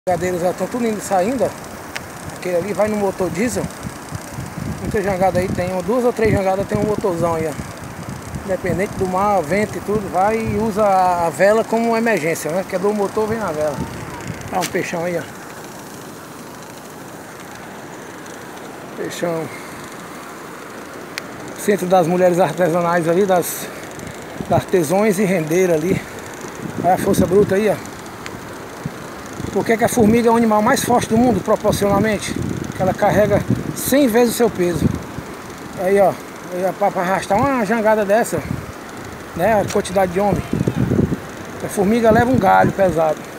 Jangadeiros já estão tudo indo saindo, ó. Aquele ali vai no motor diesel. Muita jangada aí tem, duas ou três jangadas tem um motorzão aí, ó. Independente do mar, vento e tudo, vai e usa a vela como emergência, né? Quebrou o motor, vem a vela. Olha um peixão aí, ó. Peixão. Centro das mulheres artesanais ali, das artesões e rendeira ali. Olha a força bruta aí, ó. Por que a formiga é o animal mais forte do mundo, proporcionalmente? Que ela carrega 100 vezes o seu peso. Aí, ó, para arrastar uma jangada dessa, né, a quantidade de homem. A formiga leva um galho pesado.